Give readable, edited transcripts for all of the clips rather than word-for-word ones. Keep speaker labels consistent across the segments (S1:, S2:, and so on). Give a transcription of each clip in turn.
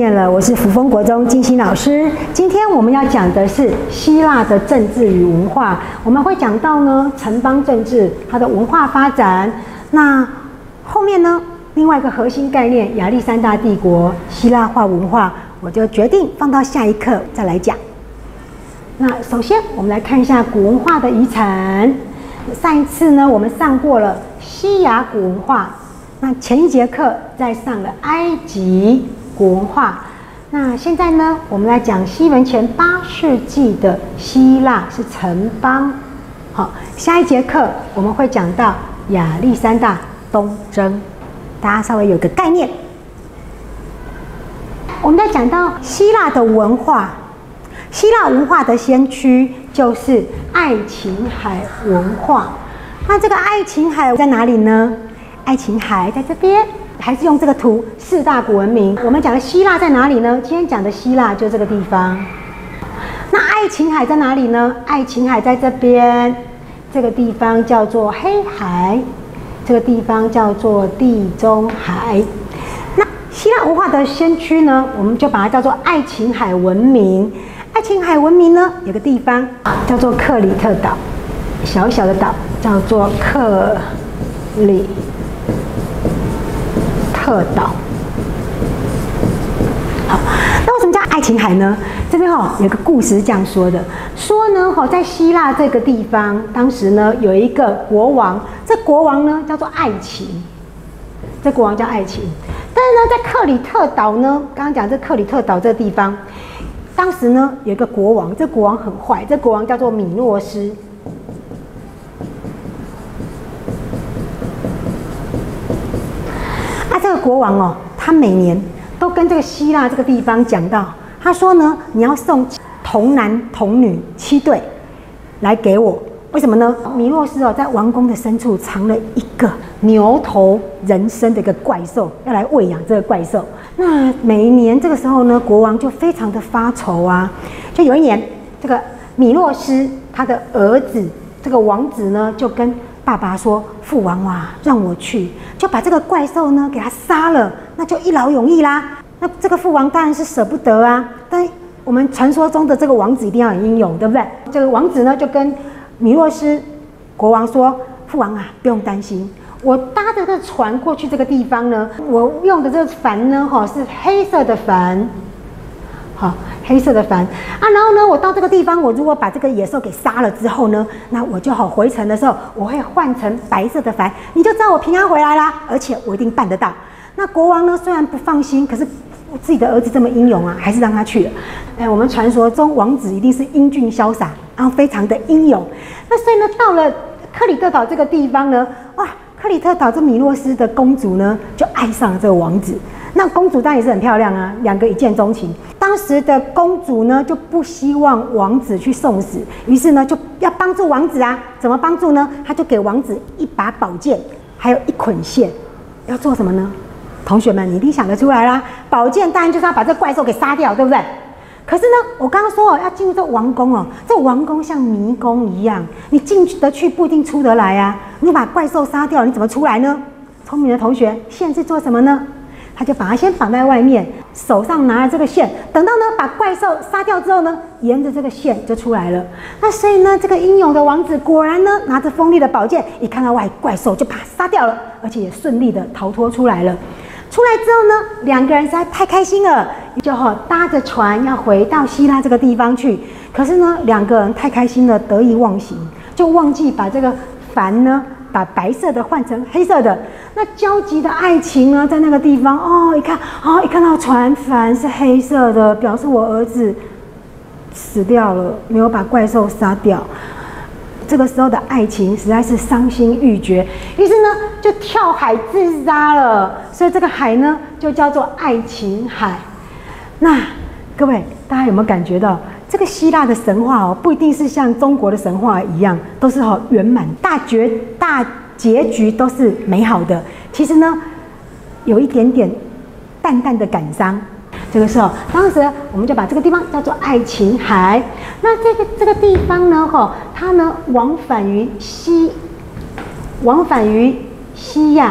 S1: 面了，我是扶风国中金星老师。今天我们要讲的是希腊的政治与文化，我们会讲到呢城邦政治它的文化发展。那后面呢另外一个核心概念亚历山大帝国希腊化文化，我就决定放到下一课再来讲。那首先我们来看一下古文化的遗产。上一次呢我们上过了西亚古文化，那前一节课再上了埃及古文化。那现在呢我们来讲西元前8世纪的希腊是城邦。好，下一节课我们会讲到亚历山大东征，大家稍微有个概念。我们在讲到希腊的文化，希腊文化的先驱就是爱琴海文化。那这个爱琴海在哪里呢？爱琴海在这边，还是用这个图4大古文明。我们讲的希腊在哪里呢？今天讲的希腊就这个地方。那爱琴海在哪里呢？爱琴海在这边，这个地方叫做黑海，这个地方叫做地中海。那希腊文化的先驱呢，我们就把它叫做爱琴海文明。爱琴海文明呢，有个地方叫做克里特岛，小小的岛叫做克里特岛。好，那为什么叫爱琴海呢？这边有个故事是这样说的，说呢在希腊这个地方，当时呢有一个国王，这国王呢叫做爱琴，这国王叫爱琴。但是呢，在克里特岛呢，刚刚讲这克里特岛这个地方，当时呢有一个国王，这国王很坏，这国王叫做米诺斯。这个国王他每年都跟这个希腊这个地方讲到，他说呢，你要送童男童女7对来给我。为什么呢？米诺斯在王宫的深处藏了一个牛头人身的一个怪兽，要来喂养这个怪兽。那每一年这个时候呢，国王就非常的发愁啊。就有一年，这个米诺斯他的儿子这个王子呢，就跟爸爸说：“父王啊，让我去，就把这个怪兽呢给他杀了，那就一劳永逸啦。”那这个父王当然是舍不得啊，但我们传说中的这个王子一定要很英勇，对不对？这个王子呢就跟米诺斯国王说：“父王啊，不用担心，我搭着这船过去这个地方呢，我用的这个帆呢是黑色的帆。”好，黑色的帆啊，然后呢，我到这个地方，我如果把这个野兽给杀了之后呢，那我就好回程的时候，我会换成白色的帆，你就知道我平安回来啦，而且我一定办得到。那国王呢，虽然不放心，可是自己的儿子这么英勇啊，还是让他去了。我们传说中王子一定是英俊潇洒，然后非常的英勇。那所以呢，到了克里特岛这个地方呢，哇，克里特岛这米诺斯的公主呢，就爱上了这个王子。那公主当然也是很漂亮啊，两个一见钟情。当时的公主呢就不希望王子去送死，于是呢就要帮助王子啊。怎么帮助呢？她就给王子一把宝剑，还有一捆线。要做什么呢？同学们，你一定想得出来啦！宝剑当然就是要把这怪兽给杀掉，对不对？可是呢，我刚刚说要进入这王宫这王宫像迷宫一样，你进得去不一定出得来啊。你把怪兽杀掉，你怎么出来呢？聪明的同学，线是做什么呢？他就把它先绑在外面，手上拿着这个线，等到呢把怪兽杀掉之后呢，沿着这个线就出来了。那所以呢，这个英勇的王子果然呢拿着锋利的宝剑，一看到怪兽就把它杀掉了，而且也顺利的逃脱出来了。出来之后呢，两个人实在太开心了，就搭着船要回到希腊这个地方去。可是呢，两个人太开心了，得意忘形，就忘记把这个帆呢把白色的换成黑色的。那焦急的爱情呢，在那个地方一看到船帆是黑色的，表示我儿子死掉了，没有把怪兽杀掉。这个时候的爱情实在是伤心欲绝，于是呢就跳海自杀了。所以这个海呢就叫做爱琴海。那各位大家有没有感觉到？这个希腊的神话不一定是像中国的神话一样，都是圆满大结局都是美好的。其实呢，有一点点淡淡的感伤。这个时候，当时我们就把这个地方叫做爱琴海。那这个地方呢，它呢往返于西亚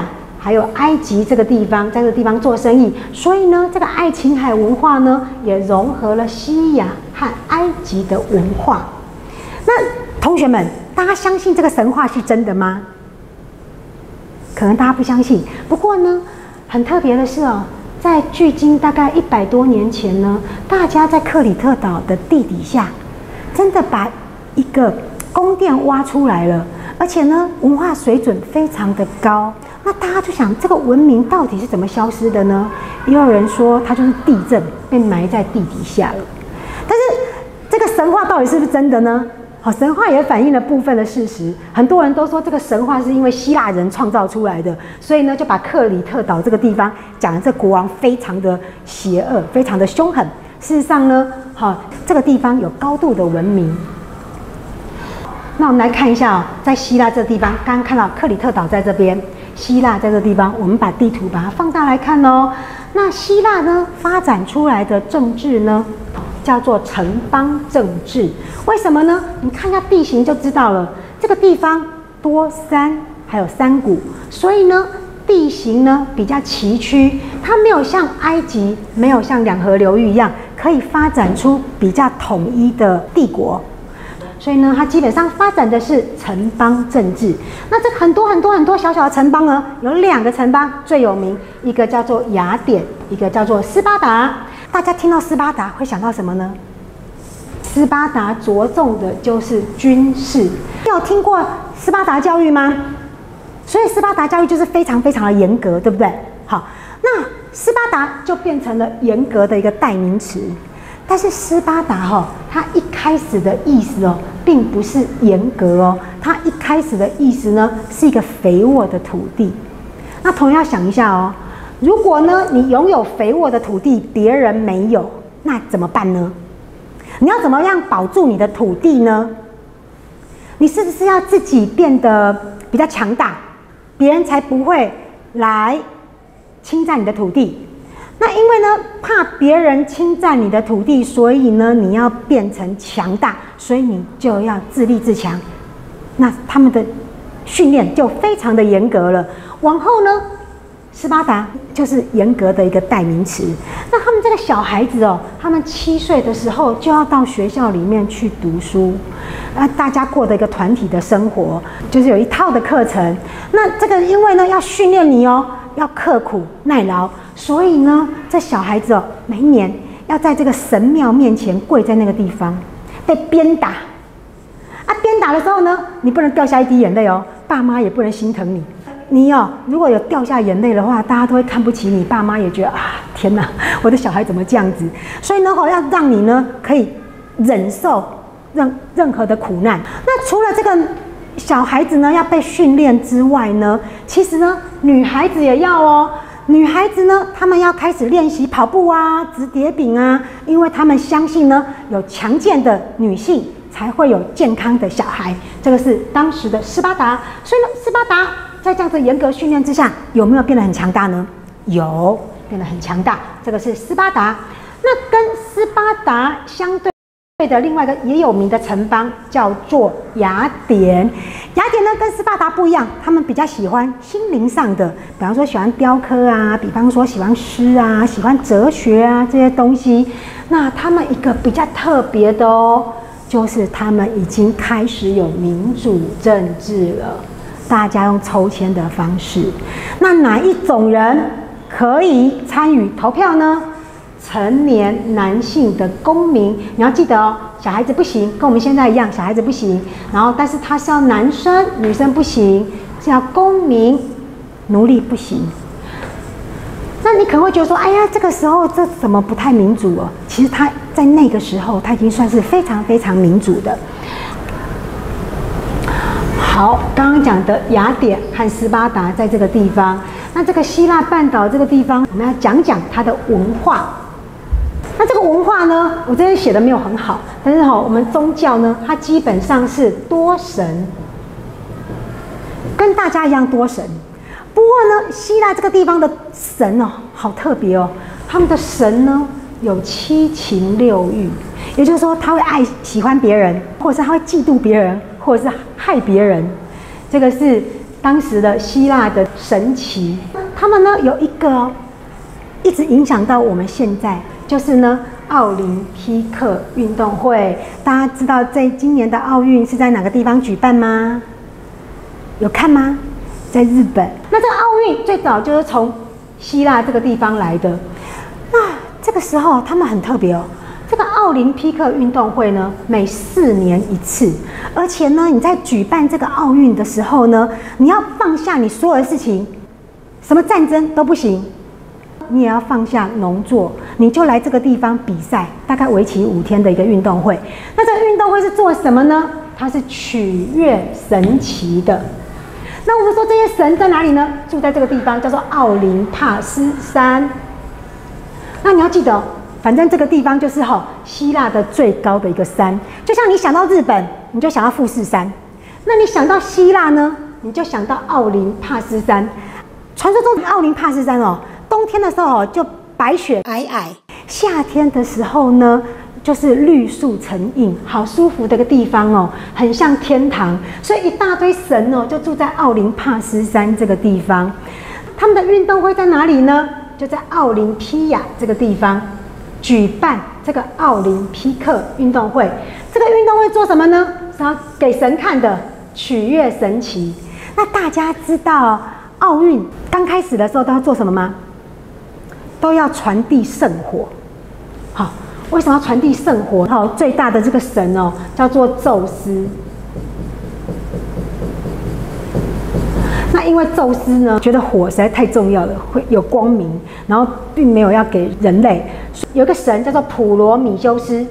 S1: 还有埃及这个地方，在这个地方做生意，所以呢，这个爱琴海文化呢，也融合了西亚和埃及的文化。那同学们，大家相信这个神话是真的吗？可能大家不相信。不过呢，很特别的是哦，在距今大概100多年前呢，大家在克里特岛的地底下，真的把一个宫殿挖出来了，而且呢，文化水准非常的高。那大家就想，这个文明到底是怎么消失的呢？也有人说，它就是地震被埋在地底下了。但是这个神话到底是不是真的呢？好，神话也反映了部分的事实。很多人都说这个神话是因为希腊人创造出来的，所以呢，就把克里特岛这个地方讲的这国王非常的邪恶，非常的凶狠。事实上呢，这个地方有高度的文明。那我们来看一下在希腊这个地方，刚刚看到克里特岛在这边，希腊在这个地方，我们把地图把它放大来看哦。那希腊呢，发展出来的政治呢，叫做城邦政治。为什么呢？你看一下地形就知道了。这个地方多山，还有山谷，所以呢，地形呢比较崎岖，它没有像埃及，没有像两河流域一样，可以发展出比较统一的帝国。所以呢，它基本上发展的是城邦政治。那这很多小小的城邦呢，有2个城邦最有名，一个叫做雅典，一个叫做斯巴达。大家听到斯巴达会想到什么呢？斯巴达着重的就是军事。你有听过斯巴达教育吗？所以斯巴达教育就是非常的严格，对不对？好，那斯巴达就变成了严格的一个代名词。但是斯巴达它一开始的意思并不是严格它一开始的意思呢是一个肥沃的土地。那同样想一下如果呢你拥有肥沃的土地，别人没有，那怎么办呢？你要怎么样保住你的土地呢？你是不是要自己变得比较强大，别人才不会来侵占你的土地？那因为呢，怕别人侵占你的土地，所以呢，你要变成强大，所以你就要自立自强。那他们的训练就非常的严格了。往后呢，斯巴达就是严格的一个代名词。那他们这个小孩子他们7岁的时候就要到学校里面去读书，大家过的一个团体的生活，就是有一套的课程。那这个因为呢要训练你要刻苦耐劳，所以呢这小孩子每一年要在这个神庙面前跪在那个地方，被鞭打。鞭打的时候呢，你不能掉下一滴眼泪爸妈也不能心疼你。你如果有掉下眼泪的话，大家都会看不起你，爸妈也觉得天哪，我的小孩怎么这样子？所以呢，要让你呢可以忍受任何的苦难。那除了这个小孩子呢要被训练之外呢，其实呢女孩子也要女孩子呢，她们要开始练习跑步掷蝶饼因为她们相信呢，有强健的女性才会有健康的小孩。这个是当时的斯巴达。所以呢，斯巴达在这样子严格训练之下，有没有变得很强大呢？有，变得很强大。这个是斯巴达。那跟斯巴达相对的另外一个也有名的城邦叫做雅典。雅典呢跟斯巴达不一样，他们比较喜欢心灵上的，比方说喜欢雕刻比方说喜欢诗喜欢哲学这些东西。那他们一个比较特别的就是他们已经开始有民主政治了，大家用抽签的方式。那哪一种人可以参与投票呢？成年男性的公民。你要记得小孩子不行，跟我们现在一样，小孩子不行。然后，但是他是要男生，女生不行，是要公民，奴隶不行。那你可能会觉得说，哎呀，这个时候这怎么不太民主其实他在那个时候，他已经算是非常民主的。好，刚刚讲的雅典和斯巴达在这个地方，那这个希腊半岛这个地方，我们要讲讲它的文化。那这个文化呢，我这边写的没有很好，但是我们宗教呢，它基本上是多神，跟大家一样多神。不过呢，希腊这个地方的神好特别他们的神呢有7情6欲，也就是说他会喜欢别人，或者是他会嫉妒别人，或者是害别人。这个是当时的希腊的神祇，他们呢有一个一直影响到我们现在，就是呢奥林匹克运动会。大家知道在今年的奥运是在哪个地方举办吗？有看吗？在日本。那这个奥运最早就是从希腊这个地方来的。那这个时候他们很特别哦。这个奥林匹克运动会呢，每4年一次，而且呢，你在举办这个奥运的时候呢，你要放下你所有的事情，什么战争都不行，你也要放下农作，你就来这个地方比赛，大概为期5天的一个运动会。那这个运动会是做什么呢？它是取悦神祇的。那我们说这些神在哪里呢？住在这个地方，叫做奥林帕斯山。那你要记得。反正这个地方就是希腊的最高的一个山，就像你想到日本，你就想到富士山；那你想到希腊呢，你就想到奥林帕斯山。传说中的奥林帕斯山冬天的时候就白雪皑皑，夏天的时候呢，就是绿树成荫，好舒服的一个地方很像天堂。所以一大堆神就住在奥林帕斯山这个地方。他们的运动会在哪里呢？就在奥林匹亚这个地方。举办这个奥林匹克运动会，这个运动会做什么呢？是要给神看的，取悦神祇。那大家知道奥运刚开始的时候都要做什么吗？都要传递圣火。好，为什么要传递圣火？最大的这个神叫做宙斯。那因为宙斯呢，觉得火实在太重要了，会有光明，然后并没有要给人类。有个神叫做普罗米修斯，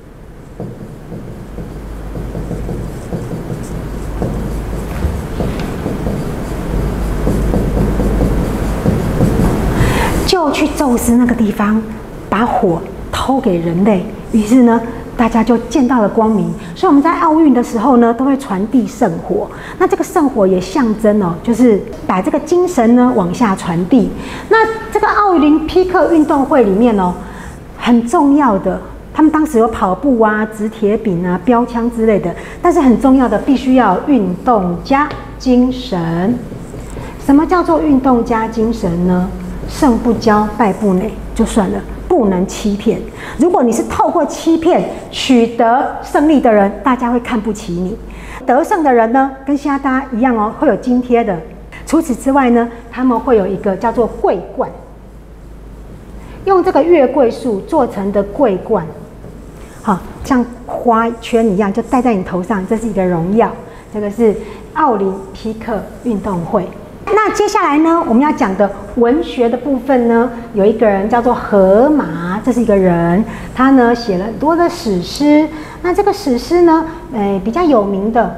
S1: 就去宙斯那个地方，把火偷给人类。于是呢，大家就见到了光明。所以我们在奥运的时候呢，都会传递圣火。那这个圣火也象征就是把这个精神呢往下传递。那这个奥林匹克运动会里面很重要的，他们当时有跑步啊、掷铁饼啊、标枪之类的，但是很重要的必须要有运动家精神。什么叫做运动家精神呢？胜不骄，败不馁就算了。不能欺骗。如果你是透过欺骗取得胜利的人，大家会看不起你。得胜的人呢，跟现在大家一样会有津贴的。除此之外呢，他们会有一个叫做桂冠，用这个月桂树做成的桂冠，好像花圈一样，就戴在你头上，这是一个荣耀。这个是奥林匹克运动会。那接下来呢，我们要讲的文学的部分呢，有一个人叫做荷马，这是一个人，他呢写了很多的史诗。那这个史诗呢，比较有名的，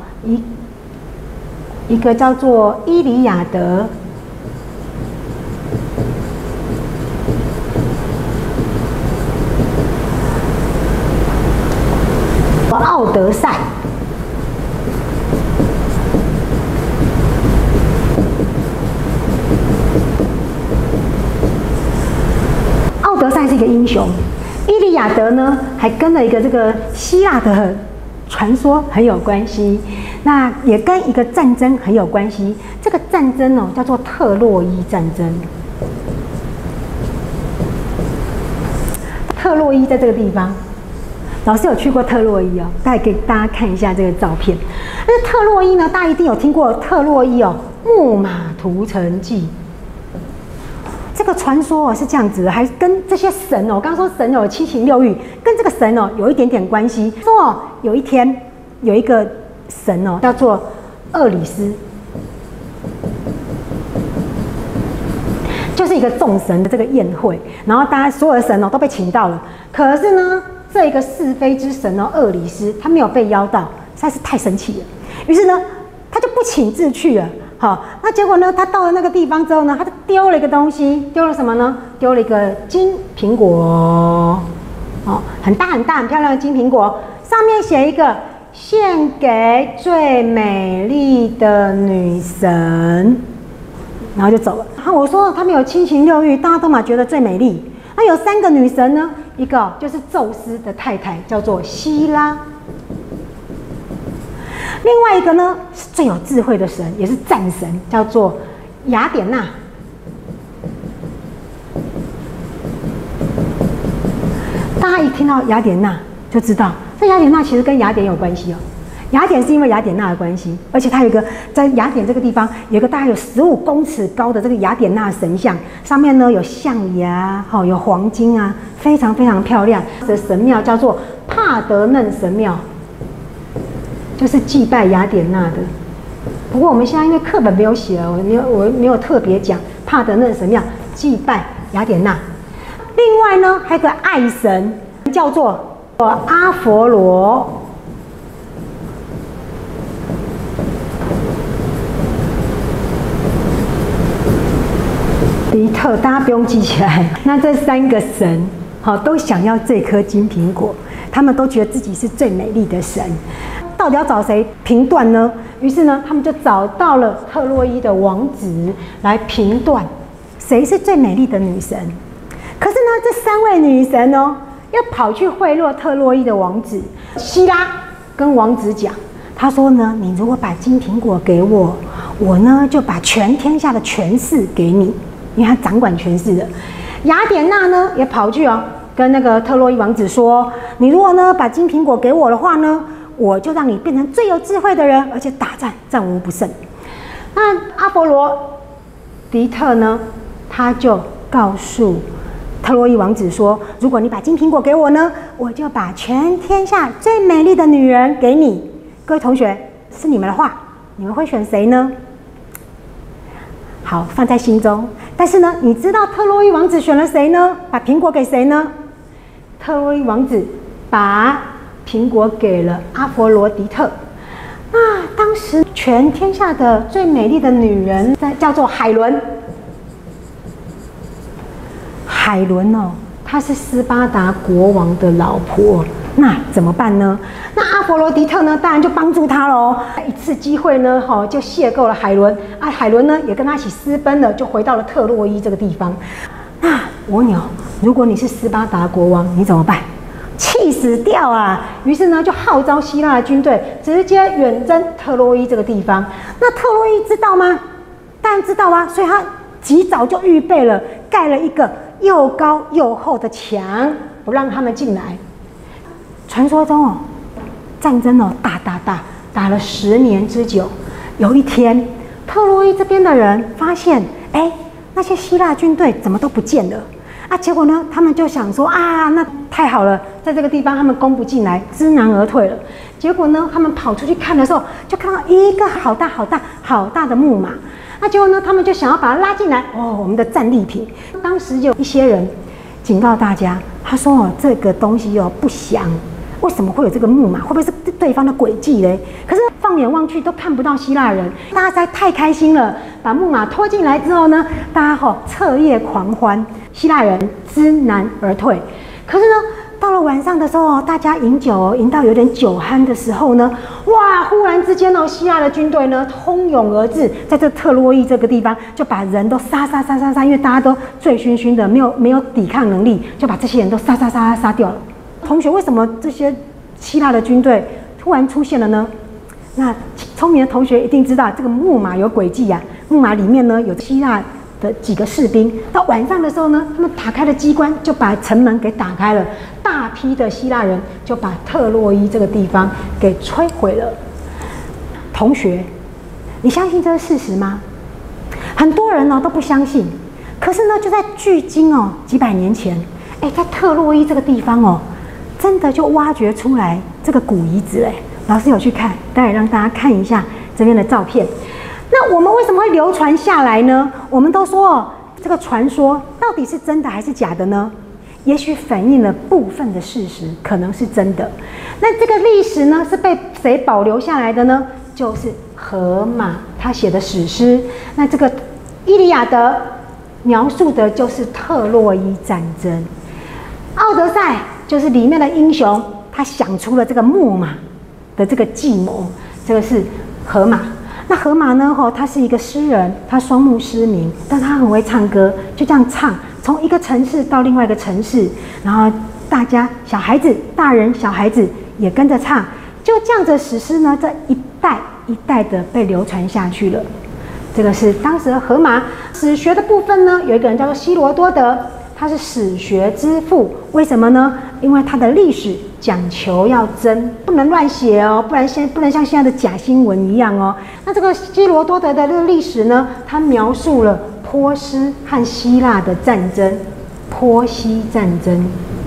S1: 一个叫做《伊利亚德》，《奥德赛》。奥德赛是一个英雄，伊利亚德呢还跟了一个这个希腊的传说很有关系，那也跟一个战争很有关系。这个战争叫做特洛伊战争。特洛伊在这个地方，老师有去过特洛伊大概给大家看一下这个照片。那特洛伊呢，大家一定有听过特洛伊木马屠城记。这个传说是这样子的，还跟这些神我刚刚说神有七情六欲，跟这个神有一点点关系。说有一天有一个神叫做厄里斯，就是一个众神的这个宴会，然后大家所有的神都被请到了。可是呢，这一个是非之神厄里斯他没有被邀到，实在是太生气了。于是呢，他就不请自去了。好，那结果呢？他到了那个地方之后呢，他就丢了一个东西，丢了什么呢？丢了一个金苹果，很大很大、很漂亮的金苹果，上面写一个“献给最美丽的女神”，然后就走了。然后我说他们有七情六欲，大家都嘛觉得最美丽。那有3个女神呢，一个就是宙斯的太太，叫做希拉。 另外一个呢是最有智慧的神，也是战神，叫做雅典娜。大家一听到雅典娜就知道，这雅典娜其实跟雅典有关系哦。雅典是因为雅典娜的关系，而且它有一个在雅典这个地方有一个大概有15公尺高的这个雅典娜神像，上面呢有象牙，有黄金啊，非常非常漂亮。这神庙叫做帕德嫩神庙，就是祭拜雅典娜的。不过我们现在因为课本没有写，我没有特别讲帕德嫩神庙祭拜雅典娜。另外呢，还有个爱神叫做阿佛罗。迪特，大家不用记起来。那这3个神，都想要这颗金苹果，他们都觉得自己是最美丽的神。到底要找谁评断呢？于是呢，他们就找到了特洛伊的王子来评断谁是最美丽的女神。可是呢，这3位女神哦，要跑去贿赂特洛伊的王子希拉，跟王子讲，他说呢，你如果把金苹果给我，我呢就把全天下的权势给你。因为他掌管权势的。雅典娜呢也跑去跟那个特洛伊王子说，你如果呢把金苹果给我的话呢，我就让你变成最有智慧的人，而且打战战无不胜。那阿佛罗狄特呢，他就告诉特洛伊王子说，如果你把金苹果给我呢，我就把全天下最美丽的女人给你。各位同学，是你们的话，你们会选谁呢？好，放在心中。但是呢，你知道特洛伊王子选了谁呢？把苹果给谁呢？特洛伊王子把苹果给了阿佛罗狄特。那当时全天下的最美丽的女人叫做海伦。海伦哦，她是斯巴达国王的老婆。那怎么办呢？那阿佛罗狄特呢，当然就帮助他喽。一次机会呢，就邂逅了海伦。海伦呢也跟他一起私奔了，就回到了特洛伊这个地方。那我问你哦，如果你是斯巴达国王，你怎么办？气死掉啊！于是呢，就号召希腊的军队直接远征特洛伊这个地方。那特洛伊知道吗？当然知道啊，所以他及早就预备了，盖了一个又高又厚的墙，不让他们进来。传说中哦，战争哦打了10年之久。有一天，特洛伊这边的人发现，那些希腊军队怎么都不见了啊？结果呢，他们就想说啊，那太好了，在这个地方他们攻不进来，知难而退了。结果呢，他们跑出去看的时候，就看到一个好大的木马。那结果呢，他们就想要把它拉进来，我们的战利品。当时有一些人警告大家，他说这个东西不祥。为什么会有这个木马？会不会是对方的诡计嘞？可是放眼望去都看不到希腊人，大家实在太开心了。把木马拖进来之后呢，大家彻夜狂欢，希腊人知难而退。可是呢，到了晚上的时候，大家饮酒饮到有点酒酣的时候呢，哇！忽然之间希腊的军队呢蜂拥而至，在这特洛伊这个地方就把人都杀，因为大家都醉醺醺的，没有抵抗能力，就把这些人都杀掉了。同学，为什么这些希腊的军队突然出现了呢？那聪明的同学一定知道，这个木马有诡计呀。木马里面呢有希腊的几个士兵，到晚上的时候呢，他们打开了机关，就把城门给打开了，大批的希腊人就把特洛伊这个地方给摧毁了。同学，你相信这是事实吗？很多人都不相信。可是呢，就在距今几百年前，在特洛伊这个地方真的就挖掘出来这个古遗址嘞。老师有去看，待会让大家看一下这边的照片。那我们为什么会流传下来呢？我们都说这个传说到底是真的还是假的呢？也许反映了部分的事实，可能是真的。那这个历史呢，是被谁保留下来的呢？就是荷马他写的史诗。那这个《伊利亚德》描述的就是特洛伊战争，《奥德赛》就是里面的英雄，他想出了这个木马的这个计谋，这个是荷马。那荷马呢？他是一个诗人，他双目失明，但他很会唱歌，就这样唱，从一个城市到另外一个城市，然后大家小孩子、大人、小孩子也跟着唱， 就这样子史诗呢，这一代一代的被流传下去了。这个是当时的荷马史学的部分呢，有一个人叫做希罗多德，他是史学之父。为什么呢？因为他的历史讲求要真，不能乱写哦，不然不能像现在的假新闻一样哦。那这个希罗多德的这个历史呢，他描述了波斯和希腊的战争，波西战争。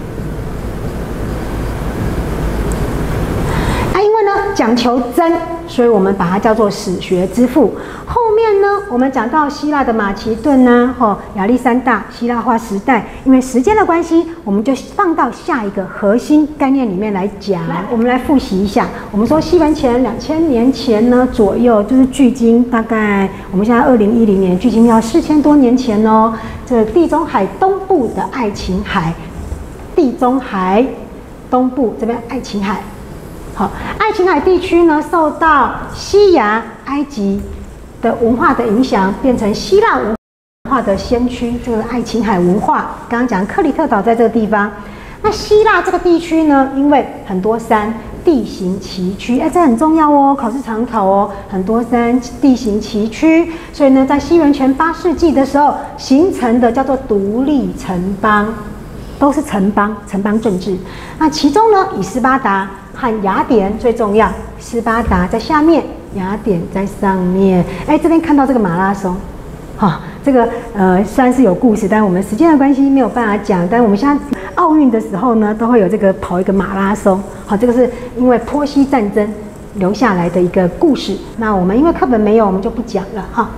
S1: 因为呢讲求真，所以我们把它叫做史学之父。后面呢，我们讲到希腊的马其顿呐，亚历山大希腊化时代。因为时间的关系，我们就放到下一个核心概念里面来讲。我们来复习一下。我们说西元前2000年前呢左右，就是距今大概我们现在2010年，距今要4000多年前哦。这地中海东部的爱琴海，地中海东部这边爱琴海。好，爱琴海地区呢，受到西亚、埃及的文化的影响，变成希腊文化的先驱。这个爱琴海文化，刚刚讲克里特岛在这个地方。那希腊这个地区呢，因为很多山，地形崎岖，这很重要哦，考试常考哦。很多山，地形崎岖，所以呢，在西元前8世纪的时候形成的叫做独立城邦，都是城邦，城邦政治。那其中呢，以斯巴达和雅典最重要，斯巴达在下面，雅典在上面。这边看到这个马拉松，这个虽然是有故事，但我们时间的关系没有办法讲。但我们现在奥运的时候呢，都会有这个跑一个马拉松。好，这个是因为波西战争留下来的一个故事。那我们因为课本没有，我们就不讲了哈。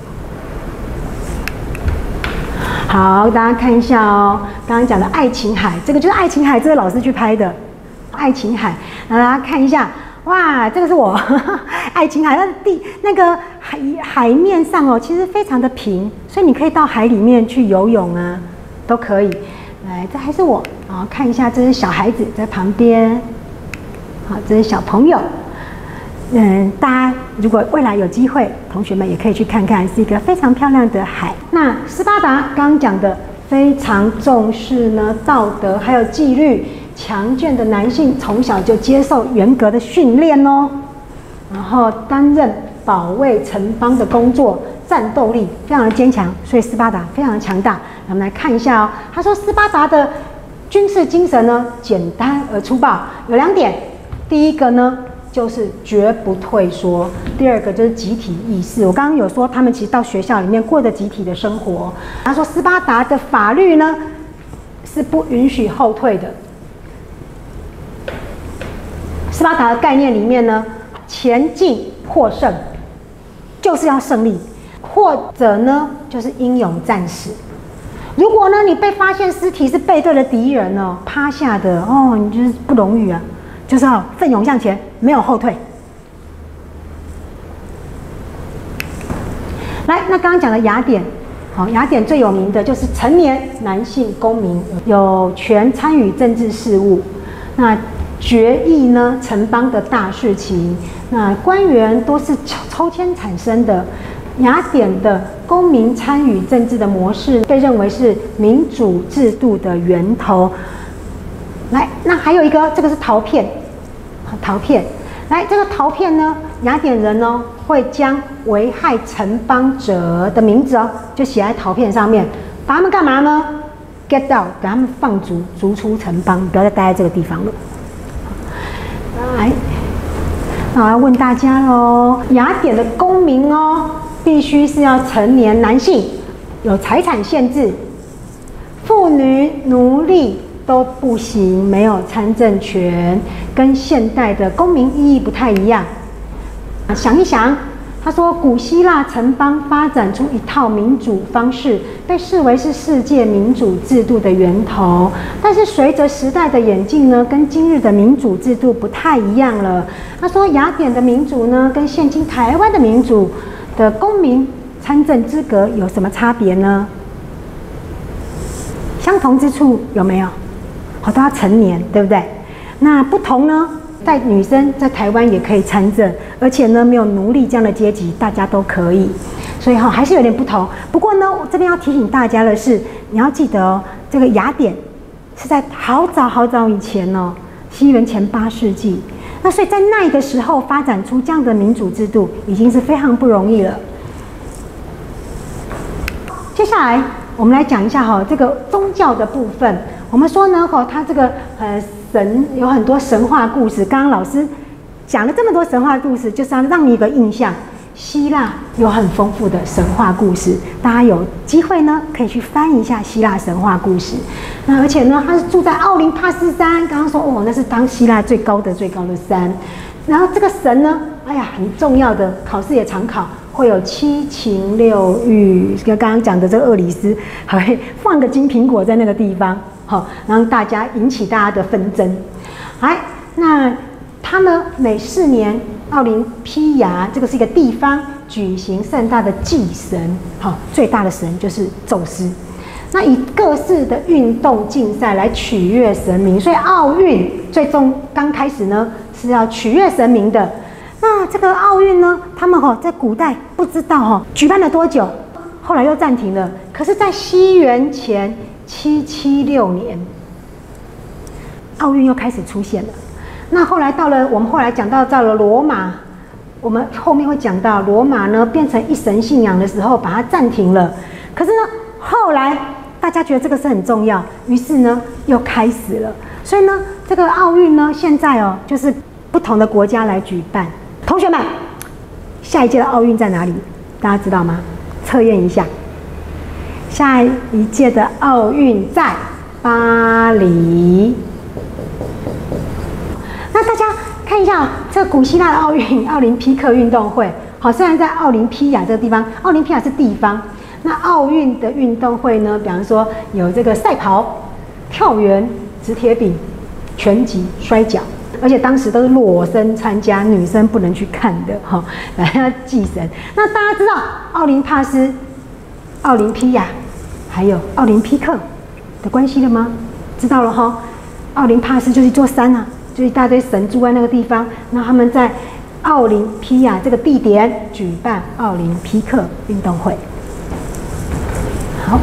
S1: 好，大家看一下哦，刚刚讲的爱琴海，这个就是爱琴海，这是老师去拍的。爱琴海，让大家看一下，哇，这个是我爱琴海，它的那个海面上哦，其实非常的平，所以你可以到海里面去游泳啊，都可以。来，这还是我，好，看一下，这是小孩子在旁边，好，这是小朋友。大家如果未来有机会，同学们也可以去看看，是一个非常漂亮的海。那斯巴达刚刚讲的非常重视呢道德还有纪律。强健的男性从小就接受严格的训练哦，然后担任保卫城邦的工作，战斗力非常的坚强，所以斯巴达非常的强大。我们来看一下哦，他说斯巴达的军事精神呢，简单而粗暴，有2点。第一个呢，就是绝不退缩；第二个就是集体意识。我刚刚有说，他们其实到学校里面过着集体的生活。他说斯巴达的法律呢，是不允许后退的。斯巴达的概念里面呢，前进获胜就是要胜利，或者呢就是英勇战死。如果呢你被发现尸体是背对的敌人哦，趴下的哦，你就是不荣誉啊，就是要奋勇向前，没有后退。来，那刚刚讲的雅典，好，雅典最有名的就是成年男性公民有权参与政治事务。那决议呢，城邦的大事情，那官员都是抽签产生的。雅典的公民参与政治的模式被认为是民主制度的源头。来，那还有一个，这个是陶片，陶片。来，这个陶片呢，雅典人呢会将危害城邦者的名字哦，就写在陶片上面，把他们干嘛呢 ？Get out， 给他们放逐，逐出城邦，不要再待在这个地方了。来，那我要问大家喽，雅典的公民哦，必须是要成年男性，有财产限制，妇女、奴隶都不行，没有参政权，跟现代的公民意义不太一样。想一想，他说古希腊城邦发展出一套民主方式，被视为是世界民主制度的源头。但是随着时代的演进呢，跟今日的民主制度不太一样了。他说雅典的民主呢，跟现今台湾的民主的公民参政资格有什么差别呢？相同之处有没有？都要成年，对不对？那不同呢？在女生在台湾也可以参政，而且呢没有奴隶这样的阶级，大家都可以，所以还是有点不同。不过呢，我这边要提醒大家的是，你要记得哦，这个雅典是在好早好早以前哦，西元前8世纪。 那所以在那个时候发展出这样的民主制度，已经是非常不容易了。接下来我们来讲一下哈这个宗教的部分。我们说呢它这个神有很多神话故事。刚刚老师讲了这么多神话故事，就是要让你有个印象。希腊有很丰富的神话故事，大家有机会呢可以去翻一下希腊神话故事。那而且呢，他是住在奥林帕斯山，刚刚说哦，那是当希腊最高的山。然后这个神呢，哎呀，很重要的，考试也常考，会有7情6欲，跟刚刚讲的这个厄里斯，还会放个金苹果在那个地方，好，让大家引起大家的纷争。哎，那他呢，每4年。奥林匹亚这个是一个地方举行盛大的祭神，好，最大的神就是宙斯。那以各式的运动竞赛来取悦神明，所以奥运最终刚开始呢是要取悦神明的。那这个奥运呢，他们在古代不知道举办了多久，后来又暂停了。可是，在西元前776年，奥运又开始出现了。那后来我们后来讲到了罗马，我们后面会讲到罗马呢变成一神信仰的时候，把它暂停了。可是呢，后来大家觉得这个是很重要，于是呢又开始了。所以呢，这个奥运呢现在就是不同的国家来举办。同学们，下一届的奥运在哪里？大家知道吗？测验一下，下一届的奥运在巴黎。那大家看一下这个古希腊的奥运奥林匹克运动会，好，虽然在奥林匹亚这个地方，奥林匹亚是地方，那奥运的运动会呢，比方说有这个赛跑、跳远、掷铁饼、拳击、摔跤，而且当时都是裸身参加，女生不能去看的哈，来要祭神。那大家知道奥林帕斯、奥林匹亚还有奥林匹克的关系了吗？知道了哈，奥林帕斯就是一座山啊。就一大堆神住在那个地方，那他们在奥林匹亚这个地点举办奥林匹克运动会。好，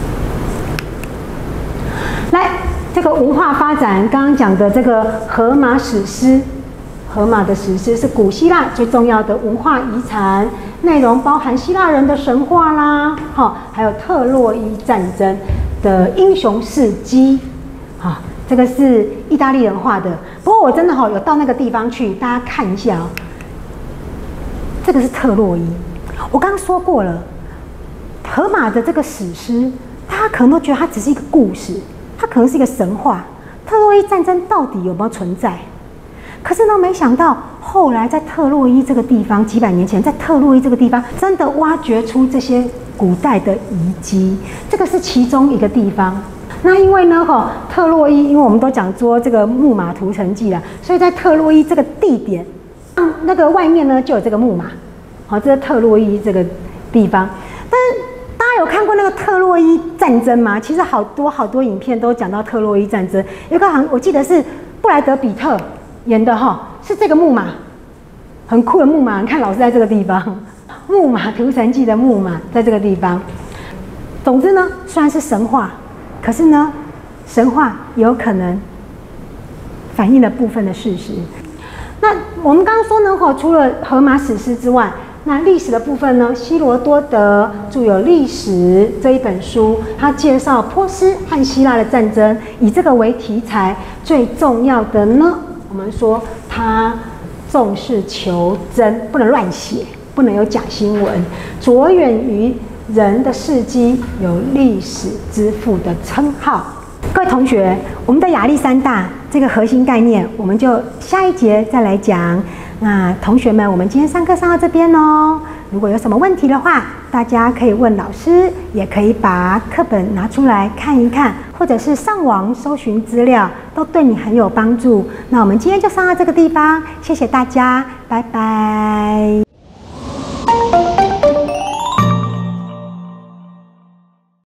S1: 来这个文化发展，刚刚讲的这个荷马史诗，荷马的史诗是古希腊最重要的文化遗产，内容包含希腊人的神话啦，还有特洛伊战争的英雄事迹，这个是意大利人画的。不过我真的有到那个地方去，大家看一下这个是特洛伊。我刚刚说过了，荷马的这个史诗，大家可能都觉得它只是一个故事，它可能是一个神话。特洛伊战争到底有没有存在？可是呢，没想到后来在特洛伊这个地方，几百年前在特洛伊这个地方，真的挖掘出这些古代的遗迹。这个是其中一个地方。那因为呢，特洛伊，因为我们都讲说这个木马屠城记啦，所以在特洛伊这个地点，那个外面呢就有这个木马，这是特洛伊这个地方。但是大家有看过那个特洛伊战争吗？其实好多影片都讲到特洛伊战争。有个我记得是布莱德比特演的是这个木马，很酷的木马。你看老师在这个地方，木马屠城记的木马在这个地方。总之呢，虽然是神话。可是呢，神话有可能反映了部分的事实。那我们刚刚说呢，除了荷马史诗之外，那历史的部分呢，希罗多德著有《历史》这一本书，他介绍波斯和希腊的战争，以这个为题材。最重要的呢，我们说他重视求真，不能乱写，不能有假新闻，着眼于人的事迹，有历史之父的称号。各位同学，我们的亚历山大这个核心概念，我们就下一节再来讲。那同学们，我们今天上课上到这边哦。如果有什么问题的话，大家可以问老师，也可以把课本拿出来看一看，或者是上网搜寻资料，都对你很有帮助。那我们今天就上到这个地方，谢谢大家，拜拜。